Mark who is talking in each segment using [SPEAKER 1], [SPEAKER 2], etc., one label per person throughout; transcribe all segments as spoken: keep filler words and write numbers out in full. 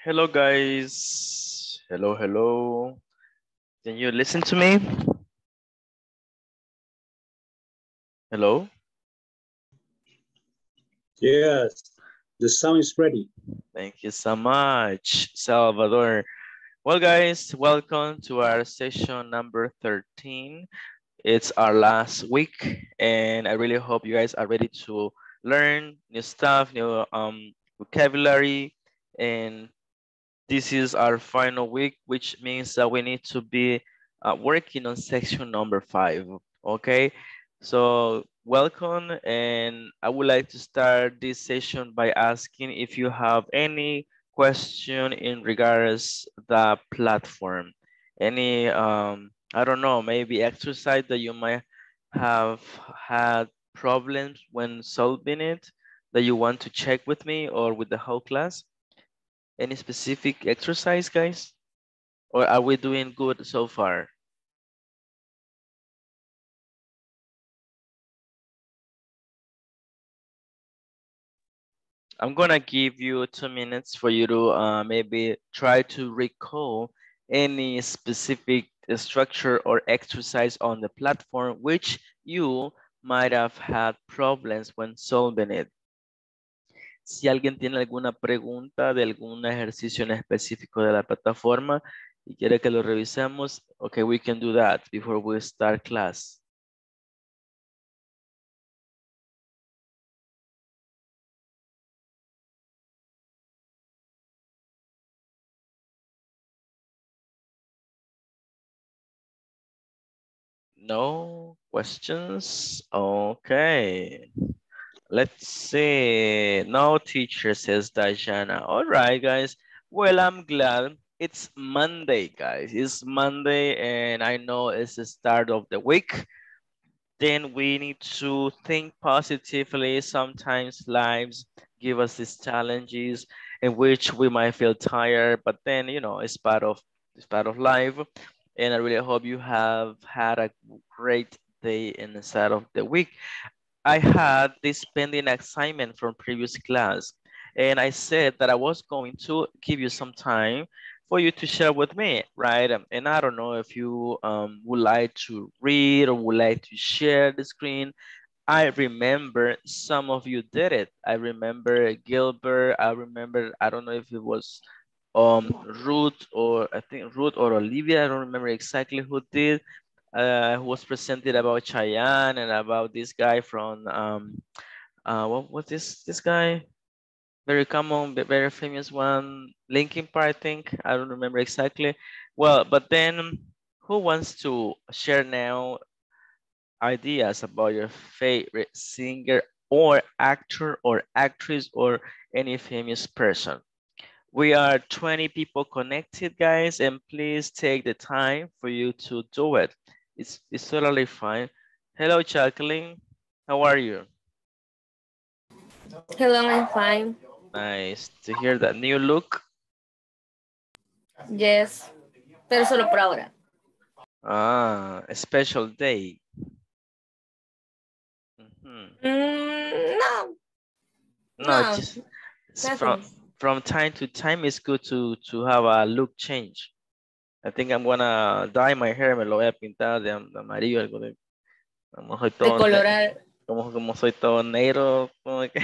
[SPEAKER 1] Hello guys. Hello, hello. Can you listen to me? Hello?
[SPEAKER 2] Yes, the sound is ready.
[SPEAKER 1] Thank you so much, Salvador. Well guys, welcome to our session number thirteen. It's our last week and I really hope you guys are ready to learn new stuff, new um, vocabulary, and this is our final week, which means that we need to be uh, working on section number five. Okay, so welcome, and I would like to start this session by asking if you have any question in regards the platform, any um, I don't know, maybe exercise that you might have had problems when solving it that you want to check with me or with the whole class. Any specific exercise, guys? Or are we doing good so far? I'm gonna give you two minutes for you to uh, maybe try to recall any specific uh, structure or exercise on the platform which you might have had problems when solving it. Si alguien tiene alguna pregunta de algún ejercicio en específico de la plataforma y quiere que lo revisemos, okay, we can do that before we start class. No questions? Okay. Let's see. No teacher, says Diana. All right, guys. Well, I'm glad it's Monday, guys. It's Monday, and I know it's the start of the week. Then we need to think positively. Sometimes lives give us these challenges in which we might feel tired, but then, you know, it's part of it's part of life. And I really hope you have had a great day in the start of the week. I had this pending assignment from previous class, and I said that I was going to give you some time for you to share with me, right? Um, And I don't know if you um, would like to read or would like to share the screen. I remember some of you did it. I remember Gilbert. I remember, I don't know if it was um, Ruth or I think Ruth or Olivia. I don't remember exactly who did. Uh, who was presented about Cheyenne and about this guy from um, uh, what was this this guy? Very common, but very famous one, Linkin Park, I think. I don't remember exactly. Well, but then who wants to share now ideas about your favorite singer or actor or actress or any famous person? We are twenty people connected, guys, and please take the time for you to do it. It's, it's totally fine. Hello, Jacqueline. How are you?
[SPEAKER 3] Hello, I'm fine.
[SPEAKER 1] Nice to hear that new look.
[SPEAKER 3] Yes, pero solo por ahora.
[SPEAKER 1] Ah, a special day. Mhm.
[SPEAKER 3] Mm, no,
[SPEAKER 1] No,
[SPEAKER 3] no,
[SPEAKER 1] just it's from
[SPEAKER 3] nothing.
[SPEAKER 1] from time to time. It's good to to have a look change. I think I'm gonna dye my hair. Me lo voy a pintar de, am- de amarillo, algo de, como soy
[SPEAKER 3] De
[SPEAKER 1] todo, ne-
[SPEAKER 3] colorar.
[SPEAKER 1] como, como soy todo negro. Como que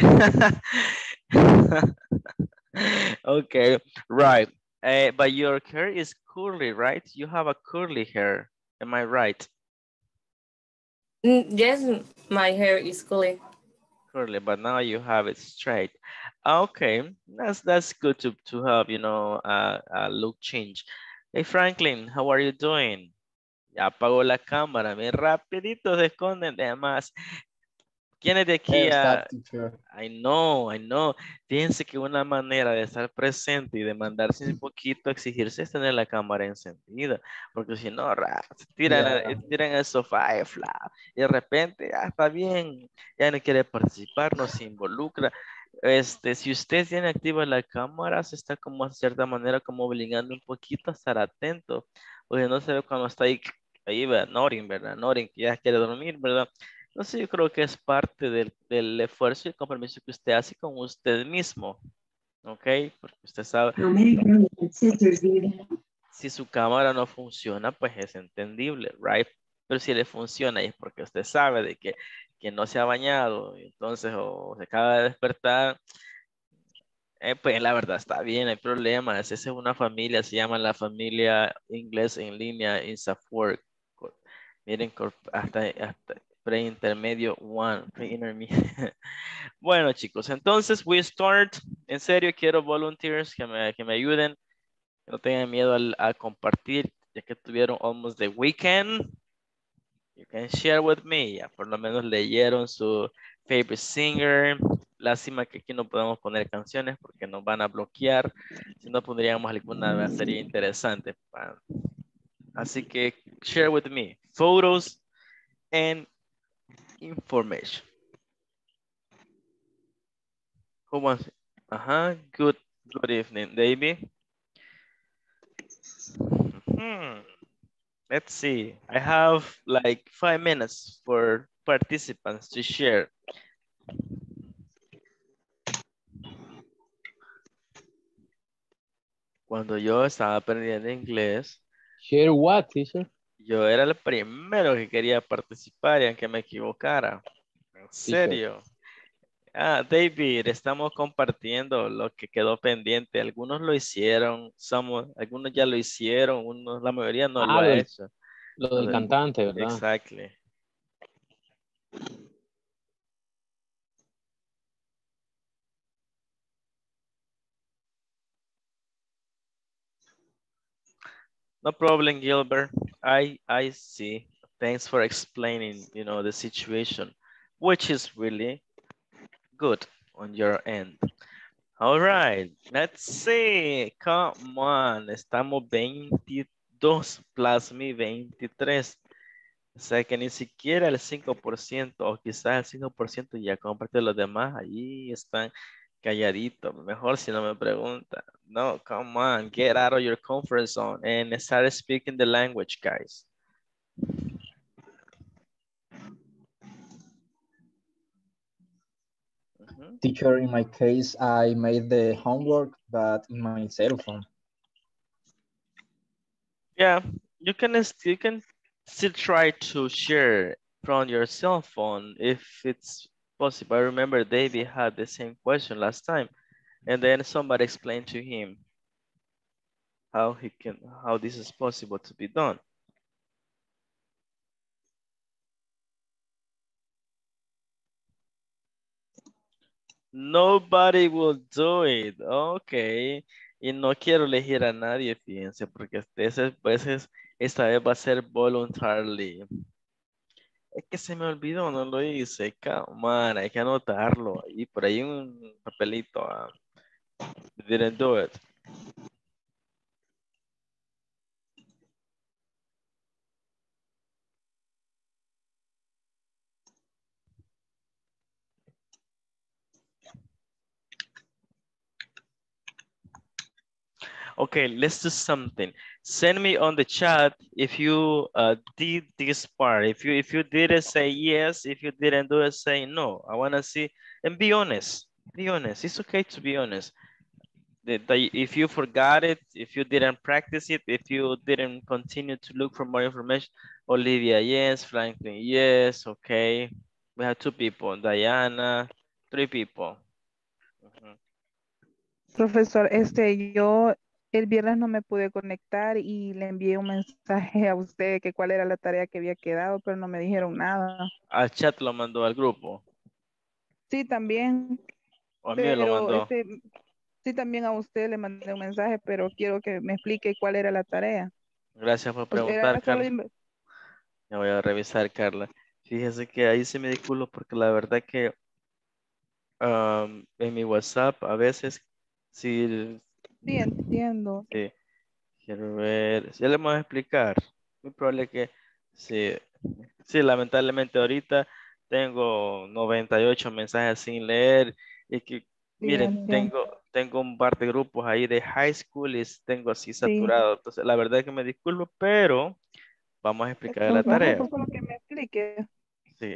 [SPEAKER 1] okay, right. Uh, but your hair is curly, right? You have a curly hair. Am I right?
[SPEAKER 3] Mm, yes, my hair is curly.
[SPEAKER 1] Curly, but now you have it straight. Okay, that's that's good to to have, you know, uh, a look change. Hey Franklin, how are you doing? Ya apagó la cámara, bien rapidito se esconden de más. ¿Quién es de aquí?
[SPEAKER 4] Yes,
[SPEAKER 1] a
[SPEAKER 4] that teacher.
[SPEAKER 1] I know, I know. Fíjense que una manera de estar presente y de mandarse un poquito a exigirse es tener la cámara encendida, porque si no, ra, se tiran, a-
[SPEAKER 4] Yeah.
[SPEAKER 1] tiran el sofá y, fla, y de repente, ya está bien, ya no quiere participar, no se involucra. Este, si usted tiene activa la cámara, se está como de cierta manera como obligando un poquito a estar atento, porque no se ve cuando está ahí, ahí, ¿verdad? Norin, ¿verdad? Norin, que ya quiere dormir, ¿verdad? No sé, yo creo que es parte del, del esfuerzo y el compromiso que usted hace con usted mismo, ¿ok? Porque usted sabe, si su cámara no funciona, pues es entendible, right? Pero si le funciona y es porque usted sabe de que, que no se ha bañado, entonces o se acaba de despertar, eh, pues la verdad está bien, no hay problema. Esa es una familia, se llama la familia inglés en línea INSAFWORK. Co- Miren, cor- hasta, hasta pre-intermedio one, pre-intermedio. Bueno, chicos, entonces we start. En serio, quiero volunteers que me, que me ayuden, que no tengan miedo al- a compartir, ya que tuvieron almost the weekend. You can share with me. Ya por lo menos leyeron su favorite singer. Lástima que aquí no podemos poner canciones porque nos van a bloquear. Si no pondríamos alguna, sería interesante. pa- Así que share with me photos and information. Who wants it? Uh-huh. Good, good evening, David. Mhm. Let's see. I have like five minutes for participants to share. Cuando yo estaba aprendiendo inglés,
[SPEAKER 4] Share what, teacher?
[SPEAKER 1] yo era el primero que quería participar y aunque me equivocara. En
[SPEAKER 4] Teacher.
[SPEAKER 1] serio. Ah, David, estamos compartiendo lo que quedó pendiente. Algunos lo hicieron, somos, algunos ya lo hicieron, unos, la mayoría no lo
[SPEAKER 4] Ah, lo
[SPEAKER 1] ha
[SPEAKER 4] del,
[SPEAKER 1] hecho.
[SPEAKER 4] lo
[SPEAKER 1] Lo
[SPEAKER 4] del
[SPEAKER 1] de-
[SPEAKER 4] cantante, ¿verdad?
[SPEAKER 1] Exactly. No problem, Gilbert. I I see. Thanks for explaining, you know, the situation, which is really good on your end. All right, let's see. Come on. Estamos veintidós plus mi veintitrés. O sea que ni siquiera el cinco por ciento o quizás el cinco por ciento ya comparte los demás. Allí están calladitos. Mejor si no me preguntan. No, come on. Get out of your comfort zone and start speaking the language, guys. Mhm.
[SPEAKER 5] Teacher, in my case, I made the homework, but in my cell phone.
[SPEAKER 1] Yeah, you can st- you can still try to share from your cell phone if it's possible. I remember David had the same question last time, and then somebody explained to him how he can how this is possible to be done. Nobody will do it. Okay. Y no quiero elegir a nadie, fíjense, porque este pues es, esta vez va a ser voluntarily. Es que se me olvidó, no lo hice. Come on, hay que anotarlo. Y por ahí un papelito. ah, Didn't do it. Okay, let's do something. Send me on the chat if you uh, did this part. If you if you did it, say yes. If you didn't do it, say no. I wanna see and be honest. Be honest. It's okay to be honest. The- the- if you forgot it, if you didn't practice it, if you didn't continue to look for more information, Olivia, yes. Franklin, yes. Okay. We have two people. Diana, three people. Mhm.
[SPEAKER 6] Profesor, este, yo el viernes no me pude conectar y le envié un mensaje a usted que cuál era la tarea que había quedado, pero no me dijeron nada.
[SPEAKER 1] Al chat lo mandó al grupo.
[SPEAKER 6] Sí, también,
[SPEAKER 1] O a mí me lo
[SPEAKER 6] pero
[SPEAKER 1] mandó.
[SPEAKER 6] este, sí, también a usted le mandé un mensaje, pero quiero que me explique cuál era la tarea.
[SPEAKER 1] Gracias por
[SPEAKER 6] O sea,
[SPEAKER 1] preguntar,
[SPEAKER 6] era solo,
[SPEAKER 1] Carla.
[SPEAKER 6] inve-
[SPEAKER 1] Ya voy a revisar, Carla. Fíjese que ahí se me disculpo porque la verdad que um, en mi WhatsApp a veces sí,
[SPEAKER 6] sí, entiendo.
[SPEAKER 1] sí, quiero ver, ya le vamos a explicar. Muy probable que sí, sí, lamentablemente ahorita tengo noventa y ocho mensajes sin leer y que,
[SPEAKER 6] Sí,
[SPEAKER 1] miren,
[SPEAKER 6] entiendo.
[SPEAKER 1] tengo, tengo un par de grupos ahí de high school y tengo así
[SPEAKER 6] Sí.
[SPEAKER 1] saturado. Entonces, la verdad es que me disculpo, pero vamos a explicar la
[SPEAKER 6] Entonces,
[SPEAKER 1] tarea.
[SPEAKER 6] solo que me explique.
[SPEAKER 1] Sí.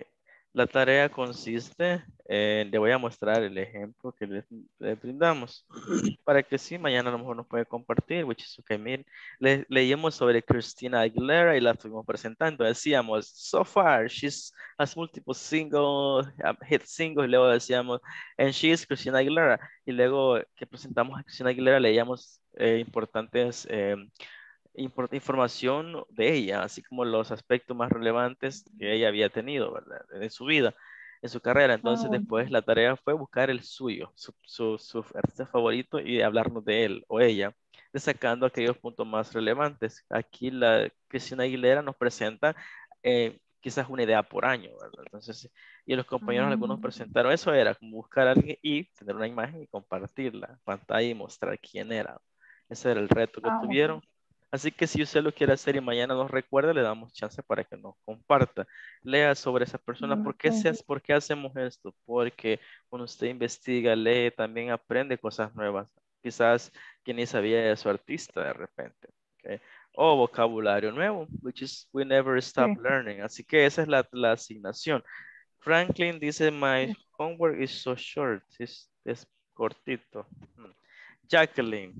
[SPEAKER 1] La tarea consiste, en- le voy a mostrar el ejemplo que le, le brindamos para que sí, mañana a lo mejor nos puede compartir, which is okay. Miren, le, leímos sobre Christina Aguilera y la estuvimos presentando. Decíamos, so far, she's has multiple single, um, hit singles, y luego decíamos, and she is Christina Aguilera. Y luego que presentamos a Christina Aguilera, leíamos eh, importantes eh, impor- información de ella, así como los aspectos más relevantes que ella había tenido, ¿verdad? En su vida, en su carrera. Entonces,
[SPEAKER 6] Ah,
[SPEAKER 1] después la tarea fue buscar el suyo, su, su, su artista favorito y hablarnos de él o ella, destacando aquellos puntos más relevantes. Aquí la Cristina Aguilera nos presenta eh, quizás una idea por año, ¿verdad? Entonces, y los compañeros algunos
[SPEAKER 6] mm,
[SPEAKER 1] presentaron eso, era como buscar a alguien y tener una imagen y compartirla en pantalla y mostrar quién era. Ese era el reto que
[SPEAKER 6] ah, ok.
[SPEAKER 1] tuvieron. Así que si usted lo quiere hacer y mañana nos recuerde, le damos chance para que nos comparta. Lea sobre esa persona. ¿Por qué, se
[SPEAKER 6] Ok.
[SPEAKER 1] hace- por qué hacemos esto? Porque cuando usted investiga, lee, también aprende cosas nuevas. Quizás que ni sabía de su artista de repente. ¿Ok? O vocabulario nuevo, which is we never stop
[SPEAKER 6] Sí,
[SPEAKER 1] learning. Así que esa es la, la asignación. Franklin dice, my
[SPEAKER 6] sí.
[SPEAKER 1] homework is so short. Es, es cortito. Hmm. Jacqueline.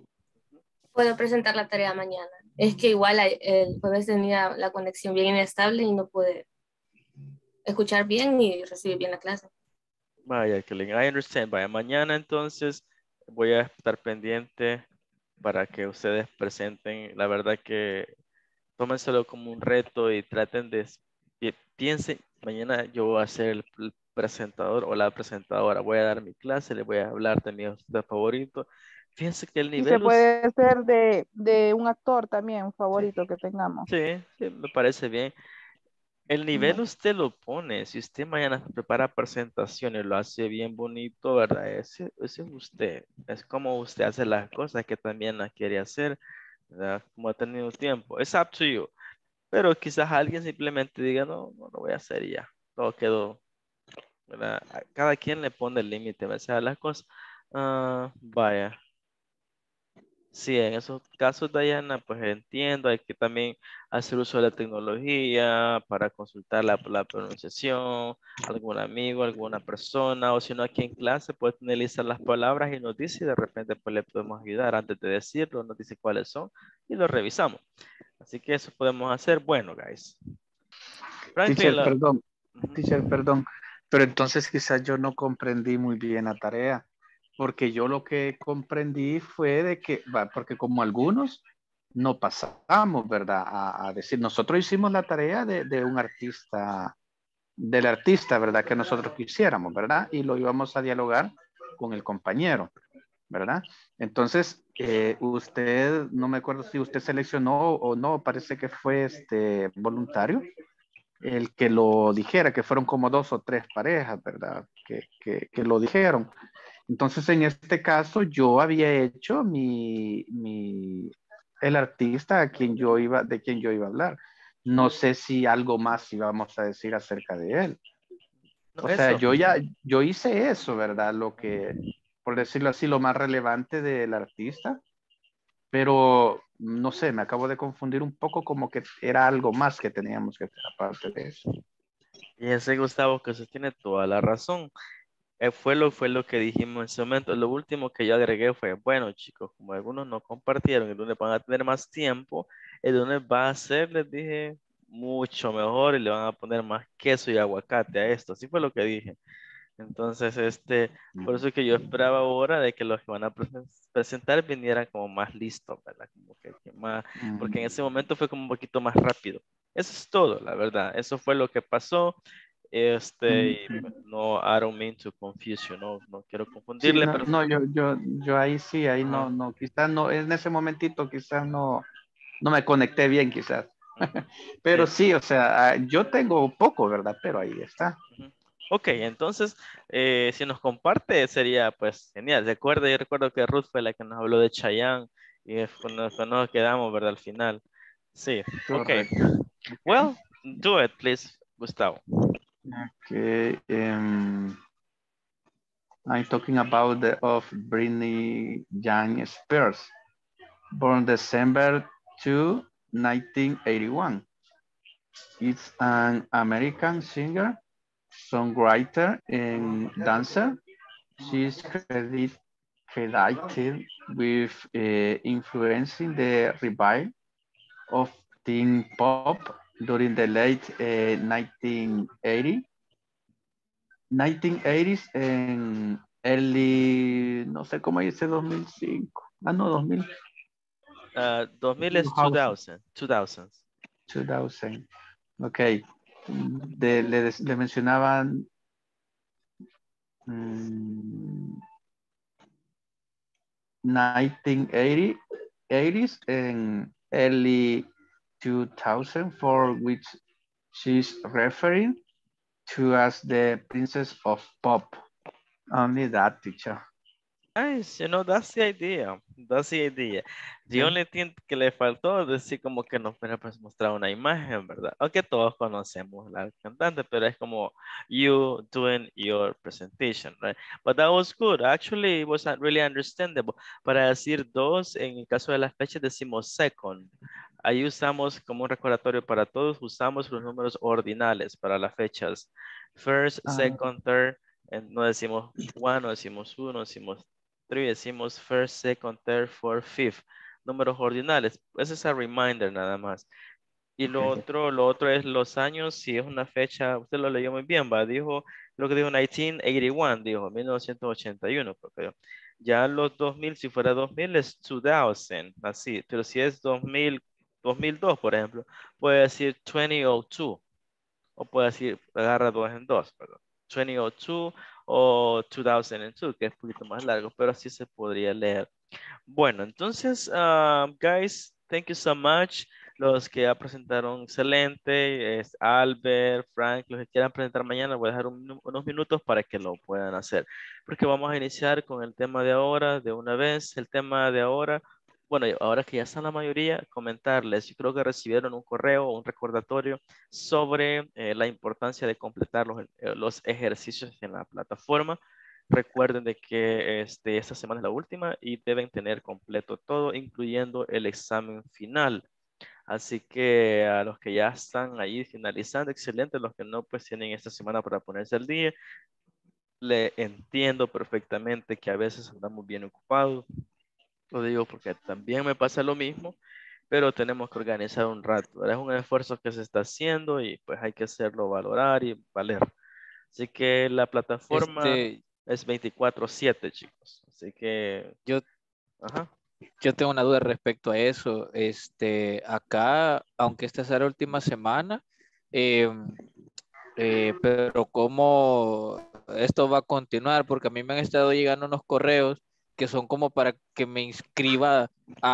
[SPEAKER 3] Puedo presentar la tarea mañana. Es que igual a- el jueves tenía la conexión bien inestable y no pude escuchar bien y recibir bien la clase.
[SPEAKER 1] Vaya, Kelly, I understand. Vaya, mañana entonces voy a estar pendiente para que ustedes presenten. La verdad que tómenselo como un reto y traten de, pi- piensen, mañana yo voy a ser el, el presentador o la presentadora. Voy a dar mi clase, les voy a hablar de mi artista favorito. Fíjense que el
[SPEAKER 6] Y se
[SPEAKER 1] nivel, us-
[SPEAKER 6] puede ser de, de un actor también
[SPEAKER 1] sí,
[SPEAKER 6] favorito que tengamos.
[SPEAKER 1] sí, sí, me parece bien. El nivel
[SPEAKER 6] Bueno,
[SPEAKER 1] usted lo pone, si usted mañana prepara presentaciones, lo hace bien bonito, ¿verdad? Ese, ese es usted, es como usted hace las cosas que también las quiere hacer, ¿verdad? Como ha tenido tiempo. Es up to you. Pero quizás alguien simplemente diga, no, no lo voy a hacer y ya. Todo quedó, ¿verdad? A- Cada quien le pone el límite, ¿verdad? A las cosas. Ah, vaya. Sí, en esos casos, Diana, pues entiendo, hay que también hacer uso de la tecnología para consultar la, la pronunciación, algún amigo, alguna persona, o si no aquí en clase puede analizar las palabras y nos dice y de repente pues le podemos ayudar antes de decirlo, nos dice cuáles son y lo revisamos. Así que eso podemos hacer. Bueno, guys. Franklin,
[SPEAKER 7] Teacher,
[SPEAKER 1] la-
[SPEAKER 7] perdón, teacher,
[SPEAKER 1] Ujú.
[SPEAKER 7] perdón, pero entonces quizás yo no comprendí muy bien la tarea, porque yo lo que comprendí fue de que, va, porque como algunos no pasamos, ¿verdad? A, a decir, nosotros hicimos la tarea de, de un artista, del artista, ¿verdad? Que nosotros quisiéramos, ¿verdad? Y lo íbamos a dialogar con el compañero, ¿verdad? Entonces, eh, usted, no me acuerdo si usted seleccionó o no, parece que fue este voluntario el que lo dijera, que fueron como dos o tres parejas, ¿verdad? Que, que, que lo dijeron. Entonces, en este caso, yo había hecho mi, mi, el artista a quien yo iba, de quien yo iba a hablar. No sé si algo más íbamos a decir acerca de él.
[SPEAKER 1] No,
[SPEAKER 7] O sea,
[SPEAKER 1] eso.
[SPEAKER 7] yo ya, yo hice eso, ¿verdad? Lo que, por decirlo así, lo más relevante del artista, pero no sé, me acabo de confundir un poco como que era algo más que teníamos que hacer aparte de eso.
[SPEAKER 1] Y ese Gustavo que usted tiene toda la razón. Eh, fue lo, fue lo que dijimos en ese momento. Lo último que yo agregué fue, bueno chicos, como algunos no compartieron, el lunes van a tener más tiempo, el lunes va a ser, les dije, mucho mejor y le van a poner más queso y aguacate a esto. Así fue lo que dije. Entonces, este, por eso es que yo esperaba ahora de que los que van a presen- presentar vinieran como más listos, ¿verdad? Como que, que más, porque en ese momento fue como un poquito más rápido. Eso es todo, la verdad. Eso fue lo que pasó. Este, y pues, no, I don't mean to confuse you, no, no quiero
[SPEAKER 7] Sí,
[SPEAKER 1] confundirle,
[SPEAKER 7] no,
[SPEAKER 1] pero
[SPEAKER 7] no, yo, yo, yo ahí sí, ahí no,
[SPEAKER 1] ajá,
[SPEAKER 7] no, quizás no, en ese momentito quizás no, no me conecté bien quizás.
[SPEAKER 1] ujú,
[SPEAKER 7] Pero
[SPEAKER 1] sí,
[SPEAKER 7] sí, o sea, ah, yo tengo poco, ¿verdad? Pero ahí está.
[SPEAKER 1] ujú. Ok, entonces, eh, si nos comparte sería pues genial. Recuerda, yo recuerdo que Ruth fue la que nos habló de Chayanne y es con lo que nos quedamos, ¿verdad? Al final. Sí, ok.
[SPEAKER 7] Correcto.
[SPEAKER 1] Well, do it, please, Gustavo.
[SPEAKER 7] Okay, um, I'm talking about the of Britney Young Spears, born December second, nineteen eighty-one. It's an American singer, songwriter and dancer. She's credit, credited with uh, influencing the revival of teen pop during the late uh, nineteen eighties, nineteen eighties and early, no sé cómo dice dos mil cinco. Ah, no, dos mil.
[SPEAKER 1] Uh, dos mil es two thousand. two thousand.
[SPEAKER 7] two thousand. Ok. De, le, le mencionaban um, nineteen eighties and early two thousand, for which she's referring to as the princess of pop. Only that, teacher.
[SPEAKER 1] Nice, you know, that's the idea. That's the idea. The
[SPEAKER 7] Yeah.
[SPEAKER 1] only thing que le faltó es decir como que nos fuera pues mostrar una imagen, ¿verdad? Aunque todos conocemos la cantante, pero es como you doing your presentation, right? But that was good. Actually, it was uh, really understandable. Para decir dos, en el caso de las fechas decimos second. Ahí usamos como un recordatorio para todos, usamos los números ordinales para las fechas. First,
[SPEAKER 7] Ah.
[SPEAKER 1] second, third, and no decimos one, no decimos uno, no decimos three, decimos first, second, third, fourth, fifth. Números ordinales. Ese es el reminder nada más. Y lo
[SPEAKER 7] Okay.
[SPEAKER 1] otro, lo otro es los años, si es una fecha, usted lo leyó muy bien, va, dijo, lo que dijo mil novecientos ochenta y uno, dijo, mil novecientos ochenta y uno, porque ya los dos mil, si fuera dos mil es dos mil, así, pero si es dos mil, dos mil dos, por ejemplo, puede decir dos mil dos, o puede decir, agarra dos en dos, perdón, dos mil dos o dos mil dos, que es un poquito más largo, pero así se podría leer. Bueno, entonces, um, guys, thank you so much. Los que ya presentaron excelente, es Albert, Frank, los que quieran presentar mañana, voy a dejar un- unos minutos para que lo puedan hacer. Porque vamos a iniciar con el tema de ahora, de una vez. El tema de ahora, bueno, y ahora que ya están la mayoría, comentarles, yo creo que recibieron un correo o un recordatorio sobre eh, la importancia de completar los, eh, los ejercicios en la plataforma. Recuerden de que este, esta semana es la última y deben tener completo todo, incluyendo el examen final. Así que a los que ya están ahí finalizando, excelente. Los que no, pues tienen esta semana para ponerse al día. Le entiendo perfectamente que a veces andamos bien ocupados. Lo digo porque también me pasa lo mismo, pero tenemos que organizar un rato. Es un esfuerzo que se está haciendo y pues hay que hacerlo valorar y valer. Así que la plataforma
[SPEAKER 8] Este,
[SPEAKER 1] es veinticuatro siete, chicos. Así que,
[SPEAKER 8] yo,
[SPEAKER 1] ajá.
[SPEAKER 8] yo tengo una duda respecto a eso. Este, acá, aunque esta sea la última semana, eh, eh, pero cómo esto va a continuar, porque a mí me han estado llegando unos correos que son como para que me inscriba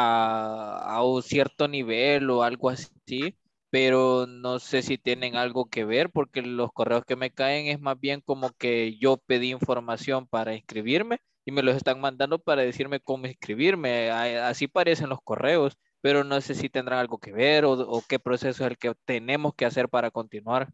[SPEAKER 8] a, a un cierto nivel o algo así, pero no sé si tienen algo que ver, porque los correos que me caen es más bien como que yo pedí información para inscribirme y me los están mandando para decirme cómo inscribirme. A- Así parecen los correos, pero no sé si tendrán algo que ver o, o qué proceso es el que tenemos que hacer para continuar.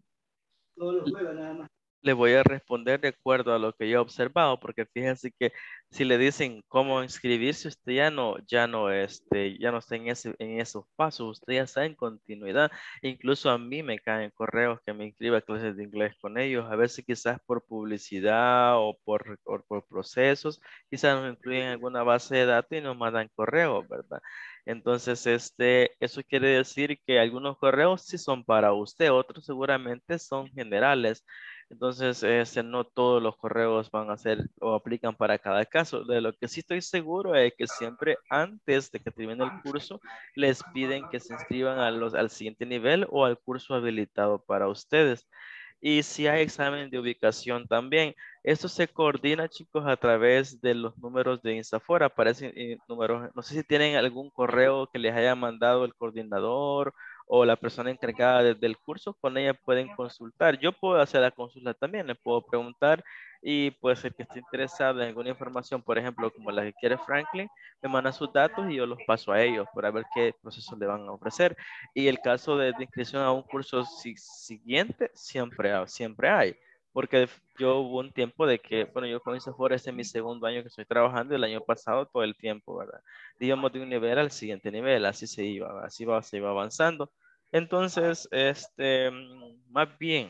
[SPEAKER 1] Le voy a responder de acuerdo a lo que yo he observado, porque fíjense que si le dicen cómo inscribirse, usted ya no, ya no, este, ya no está en ese, en esos pasos, usted ya está en continuidad. Incluso a mí me caen correos que me inscriba a clases de inglés con ellos, a veces quizás por publicidad o por, o por procesos, quizás nos incluyen en alguna base de datos y nos mandan correos, ¿verdad? Entonces, este, eso quiere decir que algunos correos sí son para usted, otros seguramente son generales. Entonces, este, no todos los correos van a ser o aplican para cada caso. De lo que sí estoy seguro es que siempre antes de que termine el curso, les piden que se inscriban a los, al siguiente nivel o al curso habilitado para ustedes. Y si hay examen de ubicación también. Esto se coordina, chicos, a través de los números de INSAFOR. Aparecen eh, números, no sé si tienen algún correo que les haya mandado el coordinador o la persona encargada de- del curso, con ella pueden consultar. Yo puedo hacer la consulta también, les puedo preguntar y pues el que esté interesado en alguna información, por ejemplo, como la que quiere Franklin, me manda sus datos y yo los paso a ellos para ver qué proceso le van a ofrecer. Y el caso de, de inscripción a un curso si- siguiente, siempre, ha- siempre hay. Porque yo hubo un tiempo de que, bueno, yo con INSAFOR, este es mi segundo año que estoy trabajando, y el año pasado todo el tiempo, ¿verdad? Íbamos de un nivel al siguiente nivel, así se iba, así va, se iba avanzando. Entonces, este, mm, más bien,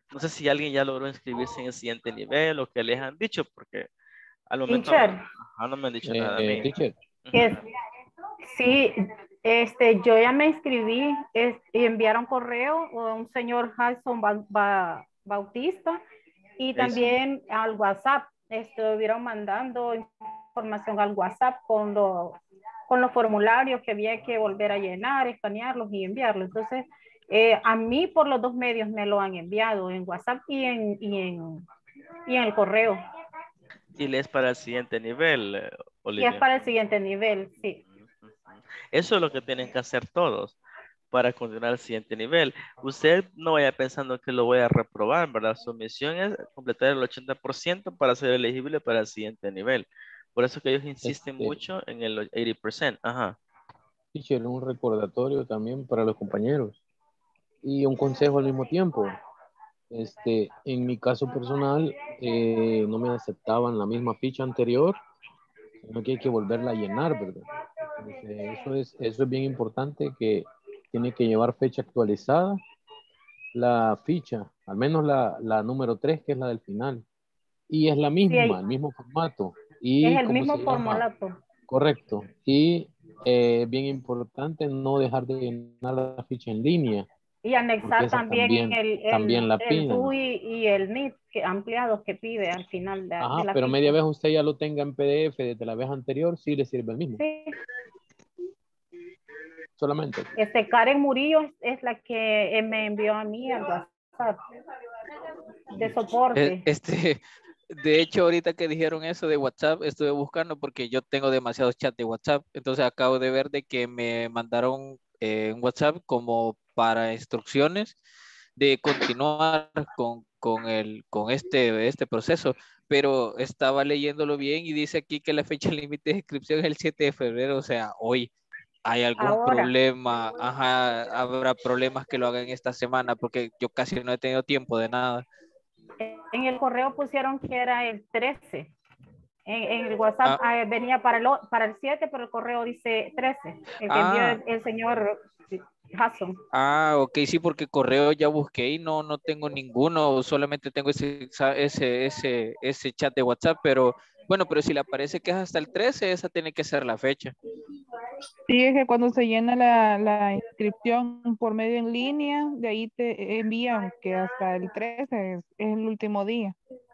[SPEAKER 1] No sé si alguien ya logró inscribirse en el siguiente nivel o qué les han dicho, porque al momento
[SPEAKER 9] Teacher,
[SPEAKER 1] ajá, no me han dicho
[SPEAKER 4] Eh,
[SPEAKER 1] nada a mí.
[SPEAKER 4] teacher,
[SPEAKER 9] que es- sí, este, yo ya me inscribí es- y enviaron correo a un señor Jason Ba- Ba- Bautista y
[SPEAKER 1] Jason.
[SPEAKER 9] también al WhatsApp. Estuvieron mandando información al WhatsApp con los, con los formularios que había que volver a llenar, escanearlos y enviarlos. Entonces, eh, a mí por los dos medios me lo han enviado, en WhatsApp y en, y en, y en el correo.
[SPEAKER 1] Y les para el siguiente nivel, eh,
[SPEAKER 9] Y es
[SPEAKER 1] Olivia.
[SPEAKER 9] para el siguiente nivel, sí.
[SPEAKER 1] Ujú. Eso es lo que tienen que hacer todos para continuar al siguiente nivel. Usted no vaya pensando que lo voy a reprobar, ¿verdad? Su misión es completar el ochenta por ciento para ser elegible para el siguiente nivel. Por eso que ellos insisten
[SPEAKER 4] este,
[SPEAKER 1] mucho en el ochenta por ciento. Ajá.
[SPEAKER 4] teacher, un recordatorio también para los compañeros y un consejo al mismo tiempo. Este, en mi caso personal, eh, no me aceptaban la misma ficha anterior, sino que hay que volverla a llenar, ¿verdad? Entonces, eso es, eso es bien importante, que tiene que llevar fecha actualizada la ficha, al menos la, la número tres, que es la del final. Y es la
[SPEAKER 9] Sí,
[SPEAKER 4] misma,
[SPEAKER 9] hay-
[SPEAKER 4] el mismo formato.
[SPEAKER 9] es
[SPEAKER 4] Y
[SPEAKER 9] el
[SPEAKER 4] cómo
[SPEAKER 9] mismo
[SPEAKER 4] se llama,
[SPEAKER 9] formulato.
[SPEAKER 4] correcto. Y eh, bien importante no dejar de llenar la ficha en línea,
[SPEAKER 9] Y
[SPEAKER 4] porque
[SPEAKER 9] anexar
[SPEAKER 4] esa
[SPEAKER 9] también
[SPEAKER 4] también,
[SPEAKER 9] el,
[SPEAKER 4] también
[SPEAKER 9] el,
[SPEAKER 4] la
[SPEAKER 9] el
[SPEAKER 4] piden.
[SPEAKER 9] D U I y el N I T que, ampliados que pide al final de, de
[SPEAKER 4] Ajá,
[SPEAKER 9] la
[SPEAKER 4] pero
[SPEAKER 9] ficha.
[SPEAKER 4] media vez usted ya lo tenga en P D F desde la vez anterior, sí le sirve el mismo.
[SPEAKER 9] Sí.
[SPEAKER 4] Solamente.
[SPEAKER 9] Este, Karen Murillo es, es la que eh, me envió a mí al WhatsApp de
[SPEAKER 8] Eh,
[SPEAKER 9] soporte.
[SPEAKER 8] Este, de hecho, ahorita que dijeron eso de WhatsApp, estuve buscando porque yo tengo demasiados chats de WhatsApp. Entonces acabo de ver de que me mandaron eh, un WhatsApp como para instrucciones de continuar con, con, el, con este, este proceso. Pero estaba leyéndolo bien y dice aquí que la fecha límite de inscripción es el siete de febrero, o sea, hoy. ¿Hay algún
[SPEAKER 9] Ahora,
[SPEAKER 8] problema? Ajá, habrá problemas que lo hagan esta semana porque yo casi no he tenido tiempo de nada.
[SPEAKER 9] en el correo pusieron que era el trece. En, en el WhatsApp
[SPEAKER 8] Ah,
[SPEAKER 9] eh, venía para el, o- para el siete, pero el correo dice trece. El que envió
[SPEAKER 8] ah,
[SPEAKER 9] el, el señor Hudson.
[SPEAKER 8] ah, ok, sí, porque correo ya busqué y no, no tengo ninguno, solamente tengo ese, sa- ese, ese, ese chat de WhatsApp, pero bueno, pero si le aparece que es hasta el trece, esa tiene que ser la fecha.
[SPEAKER 6] Sí, es que cuando se llena la, la inscripción por medio en línea, de ahí te envían que hasta el trece es, es el último día,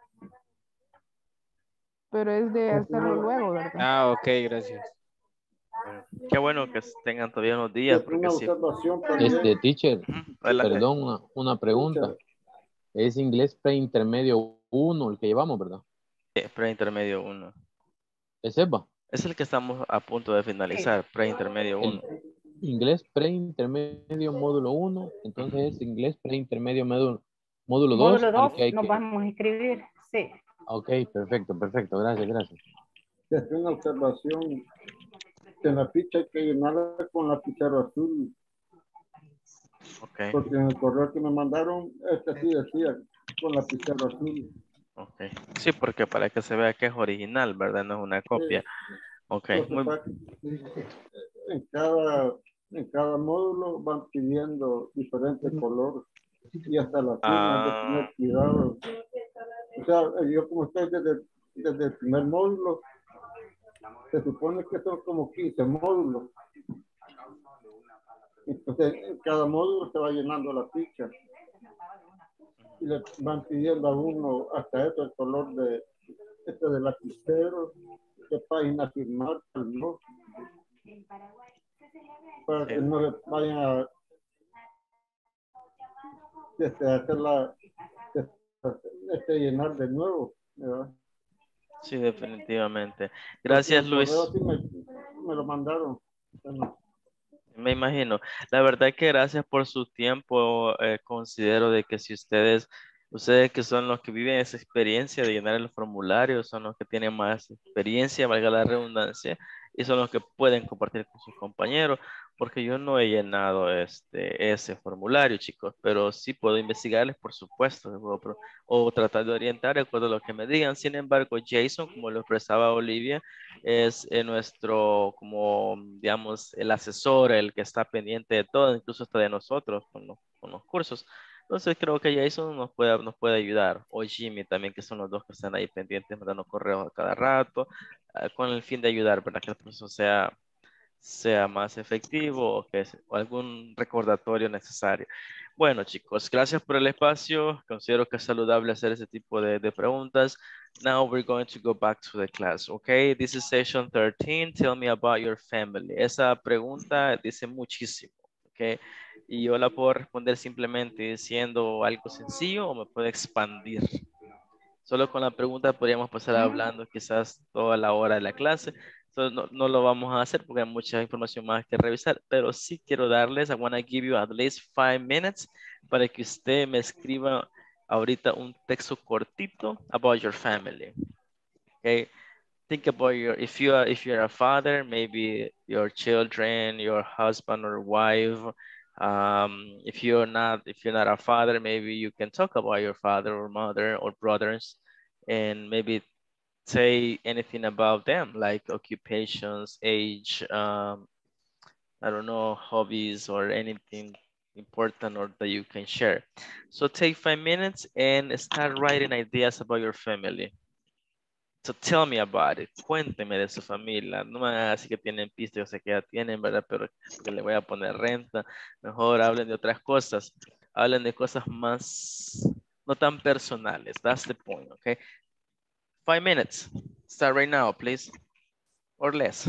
[SPEAKER 6] pero es de hacerlo luego, ¿verdad?
[SPEAKER 8] Ah, ok, gracias.
[SPEAKER 1] Bueno, qué bueno que tengan todavía unos días,
[SPEAKER 2] Es
[SPEAKER 1] porque
[SPEAKER 2] una
[SPEAKER 1] sí.
[SPEAKER 2] observación
[SPEAKER 4] Este,
[SPEAKER 2] también.
[SPEAKER 4] teacher,
[SPEAKER 1] Ujú, adelante.
[SPEAKER 4] perdón, una, una pregunta. Es inglés preintermedio uno el que llevamos, ¿verdad?
[SPEAKER 1] Sí, preintermedio uno.
[SPEAKER 4] ¿Es ESPA?
[SPEAKER 1] Es el que estamos a punto de finalizar, preintermedio
[SPEAKER 4] El
[SPEAKER 1] uno.
[SPEAKER 4] inglés preintermedio módulo uno, entonces es inglés preintermedio módulo, módulo dos
[SPEAKER 9] Módulo
[SPEAKER 4] al
[SPEAKER 9] dos,
[SPEAKER 4] que hay
[SPEAKER 9] nos
[SPEAKER 4] que...
[SPEAKER 9] vamos a inscribir. Sí.
[SPEAKER 4] Ok, perfecto, perfecto, gracias, gracias.
[SPEAKER 2] Es una observación que en la ficha hay que llenarla con lapicero azul,
[SPEAKER 1] Ok,
[SPEAKER 2] porque en el correo que me mandaron, este sí decía con lapicero azul.
[SPEAKER 1] ok. Sí, porque para que se vea que es original, ¿verdad? No es una copia.
[SPEAKER 2] Sí.
[SPEAKER 1] Ok,
[SPEAKER 2] Lo que
[SPEAKER 1] muy
[SPEAKER 2] pasa es que en cada, en cada módulo van pidiendo diferentes colores y hasta las firmas de
[SPEAKER 1] ah,
[SPEAKER 2] tener cuidado. O sea, yo como estoy desde, desde el primer módulo, se supone que son como quince módulos. Entonces, en cada módulo se va llenando la ficha. Y le van pidiendo a uno hasta eso, el color de este de lapicero, qué página firmar, ¿no? Para que
[SPEAKER 1] sí,
[SPEAKER 2] no le vayan a este, hacer la, este, llenar de nuevo, ¿verdad?
[SPEAKER 1] sí, definitivamente.
[SPEAKER 2] Porque
[SPEAKER 1] Gracias,
[SPEAKER 2] el correo
[SPEAKER 1] Luis.
[SPEAKER 2] sí me, me lo mandaron. Bueno,
[SPEAKER 1] Me imagino. La verdad que gracias por su tiempo. Eh, considero de que si ustedes, ustedes que son los que viven esa experiencia de llenar el formulario, son los que tienen más experiencia, valga la redundancia, y son los que pueden compartir con sus compañeros, porque yo no he llenado este, ese formulario, chicos, pero sí puedo investigarles, por supuesto, o, pro- o tratar de orientar de acuerdo a lo que me digan. Sin embargo, Jason, como lo expresaba Olivia, es eh, nuestro, como, digamos, el asesor, el que está pendiente de todo, incluso hasta de nosotros con los, con los cursos. Entonces creo que Jason nos puede, nos puede ayudar, o Jimmy también, que son los dos que están ahí pendientes, mandando correos a cada rato, ah, con el fin de ayudar, ¿verdad? Que el proceso sea, sea más efectivo o, que, o algún recordatorio necesario. Bueno, chicos, gracias por el espacio. Considero que es saludable hacer ese tipo de, de preguntas. Now we're going to go back to the class, okay? This is session thirteen. Tell me about your family. Esa pregunta dice muchísimo, okay? Y yo la puedo responder simplemente diciendo algo sencillo o me puedo expandir. Solo con la pregunta podríamos pasar hablando quizás toda la hora de la clase. So, no, no lo vamos a hacer porque hay mucha información más que revisar, pero sí quiero darles, I want to give you at least five minutes para que usted me escriba ahorita un texto cortito about your family. Okay? Think about your, if you are, if you're a father, maybe your children, your husband or wife. Um, if you're not, if you're not a father, maybe you can talk about your father or mother or brothers, and maybe say anything about them, like occupations, age, um, I don't know, hobbies or anything important or that you can share. So take five minutes and start writing ideas about your family. So tell me about it. Cuénteme de su familia. No me hagan así que tienen pista, yo sé que ya tienen, ¿verdad? Pero porque le voy a poner renta. Mejor hablen de otras cosas. Hablen de cosas más, no tan personales. That's the point, okay? Five minutes. Start right now, please. Or less.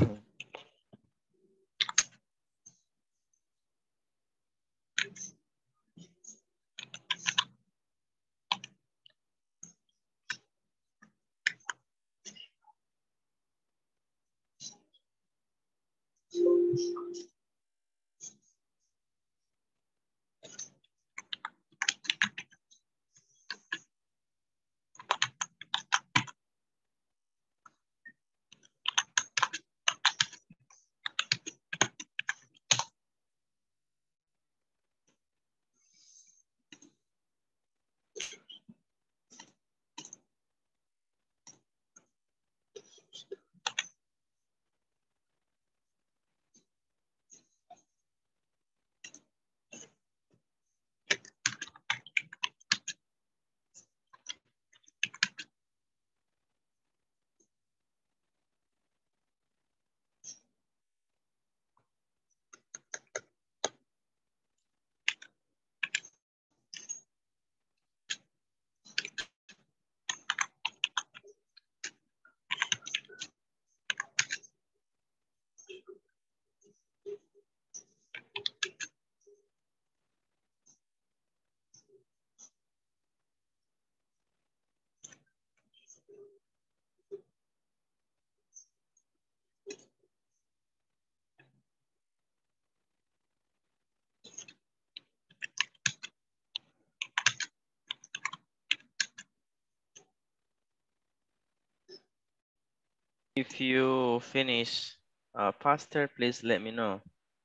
[SPEAKER 1] If you finish uh, faster, please let me know.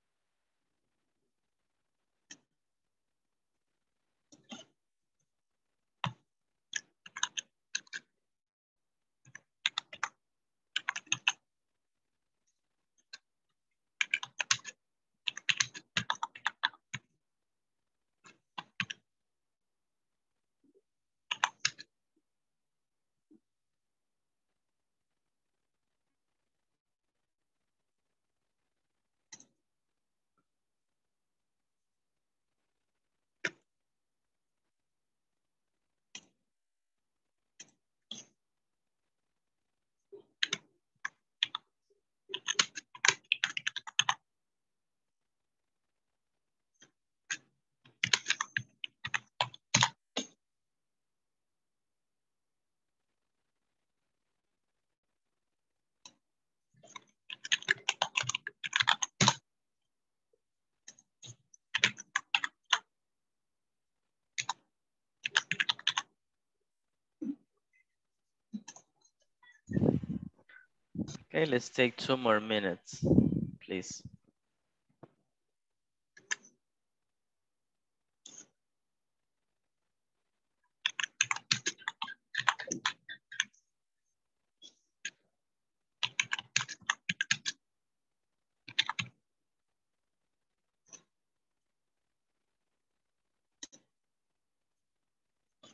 [SPEAKER 1] Okay, let's take two more minutes, please.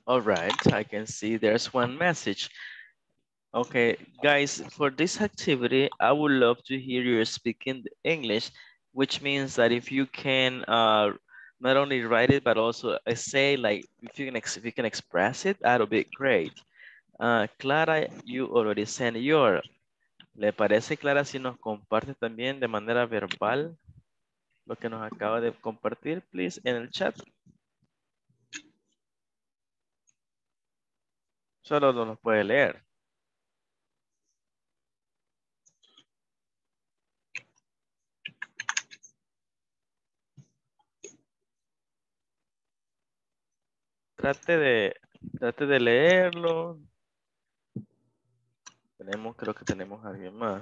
[SPEAKER 1] All right, I can see there's one message. Okay, guys, for this activity, I would love to hear you speaking English, which means that if you can uh, not only write it, but also uh, say, like, if you can ex if you can express it, that'll be great. Uh, Clara, you already sent your. ¿Le parece, Clara, si nos comparte también de manera verbal lo que nos acaba de compartir, please, en el chat? Solo no nos puede leer. Trate de, trate de leerlo. Tenemos, creo que tenemos a alguien más.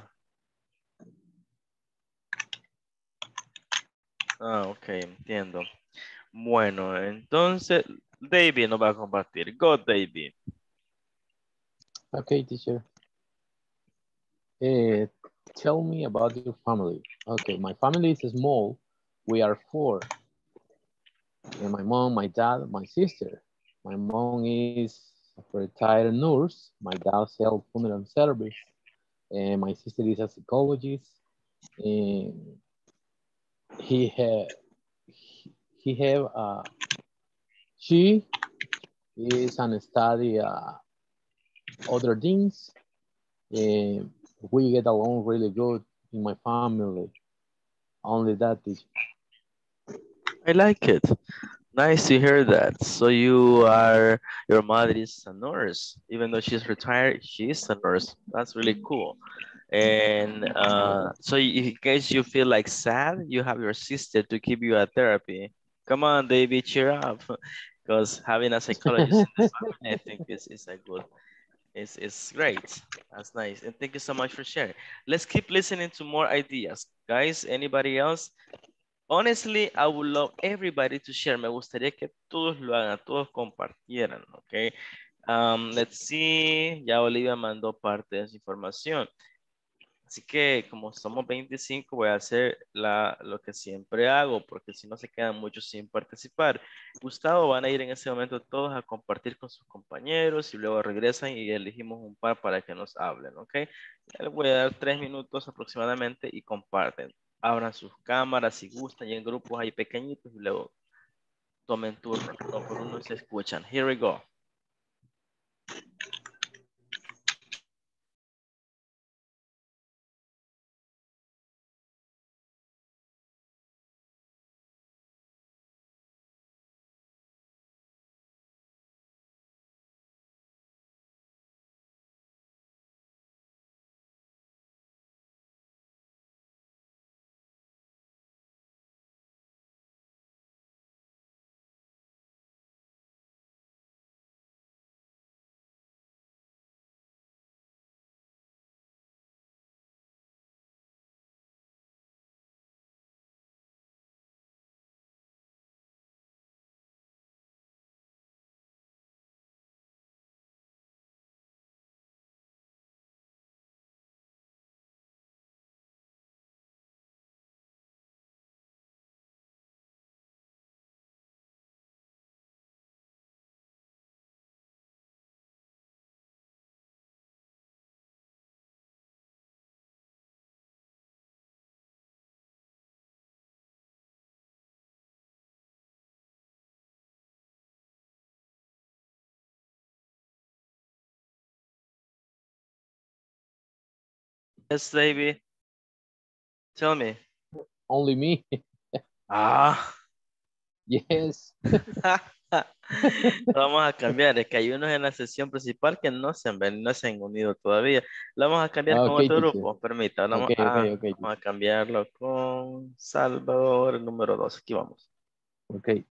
[SPEAKER 1] Ah, ok, entiendo. Bueno, entonces, David nos va a compartir. Go, David.
[SPEAKER 4] Okay, teacher. Uh, tell me about your family. Okay, my family is small. We are four. And my mom, my dad, my sister. My mom is a retired nurse. My dad sells funeral service. And my sister is a psychologist. And he have he, he have uh she is an study uh, other things. And we get along really good in my family. Only that is.
[SPEAKER 1] I like it. Nice to hear that. So you are, your mother is a nurse. Even though she's retired, she is a nurse. That's really cool. And uh, so in case you feel like sad, you have your sister to keep you at therapy. Come on, David, cheer up. Because having a psychologist in the family, I think is, is a good, is, is great. That's nice. And thank you so much for sharing. Let's keep listening to more ideas. Guys, anybody else? Honestly, I would love everybody to share. Me gustaría que todos lo hagan, todos compartieran, ¿ok? Um, let's see, ya Olivia mandó parte de su información. Así que como somos veinticinco, voy a hacer la, lo que siempre hago, porque si no se quedan muchos sin participar. Gustavo, van a ir en ese momento todos a compartir con sus compañeros y luego regresan y elegimos un par para que nos hablen, ¿ok? Les voy a dar tres minutos aproximadamente y comparten. Abran sus cámaras si gustan y en grupos ahí pequeñitos y luego tomen turno. Uno por uno se escuchan. Here we go. Yes, David. Tell me.
[SPEAKER 4] Only me.
[SPEAKER 1] Ah.
[SPEAKER 4] Yes.
[SPEAKER 1] Lo vamos a cambiar, es que hay unos en la sesión principal que no se han, ven- no se han unido todavía. Lo vamos a cambiar con
[SPEAKER 4] Okay,
[SPEAKER 1] otro
[SPEAKER 4] teacher.
[SPEAKER 1] grupo, permítame. Vamos
[SPEAKER 4] Okay,
[SPEAKER 1] a,
[SPEAKER 4] okay, okay.
[SPEAKER 1] vamos a cambiarlo con Salvador, el número dos. Aquí vamos.
[SPEAKER 4] Okay.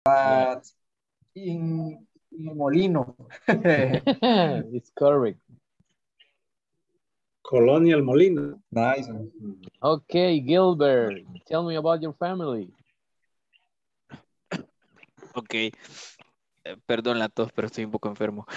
[SPEAKER 5] but in, in Molino.
[SPEAKER 4] It's correct.
[SPEAKER 10] Colonial Molino.
[SPEAKER 5] Nice.
[SPEAKER 4] Okay, Gilbert, tell me about your family.
[SPEAKER 8] Ok. Eh, Perdón la tos, pero estoy un poco enfermo.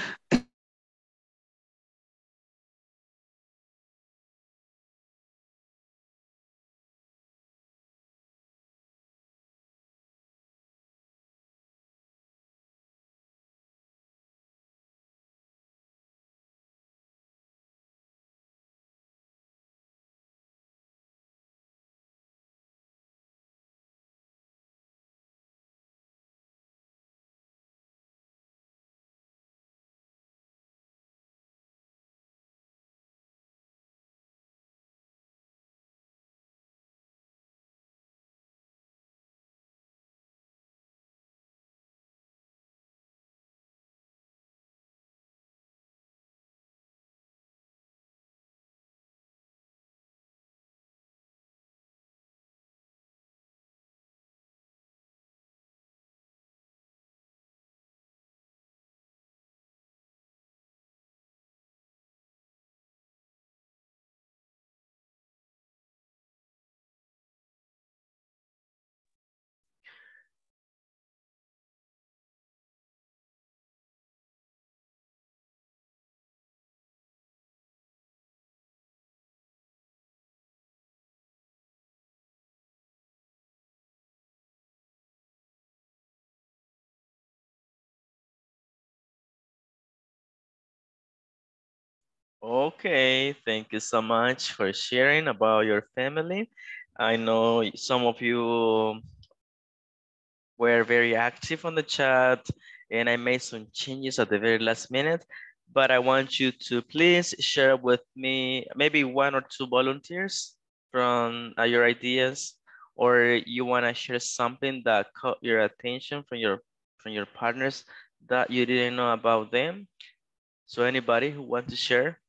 [SPEAKER 1] Okay, thank you so much for sharing about your family. I know some of you were very active on the chat and I made some changes at the very last minute, but I want you to please share with me maybe one or two volunteers from uh, your ideas, or you want to share something that caught your attention from your from your partners that you didn't know about them. So anybody who wants to share?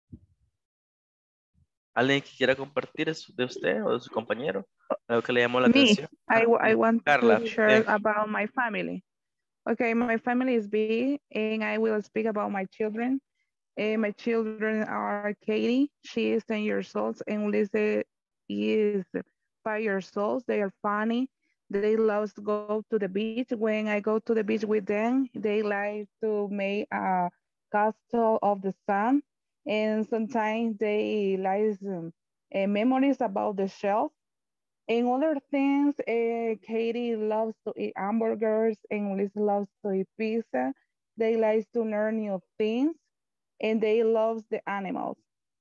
[SPEAKER 1] ¿Alguien que quiera compartir es de usted o de su compañero? Algo que le llamó la
[SPEAKER 6] Me,
[SPEAKER 1] atención.
[SPEAKER 6] I, w- I want
[SPEAKER 1] Carla,
[SPEAKER 6] to share
[SPEAKER 1] thank you.
[SPEAKER 6] about my family. Okay, my family is big and I will speak about my children. Uh, my children are Katie, she is ten years old, and Lisa is five years old. They are funny. They love to go to the beach. When I go to the beach with them, they like to make a castle of the sun. And sometimes they like um, uh, memories about the shelf. And other things, uh, Katie loves to eat hamburgers and Liz loves to eat pizza. They like to learn new things and they love the animals.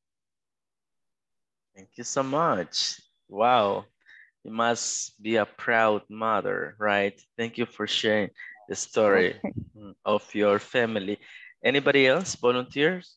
[SPEAKER 1] Thank you so much. Wow, you must be a proud mother, right? Thank you for sharing the story
[SPEAKER 6] Okay.
[SPEAKER 1] of your family. Anybody else, volunteers?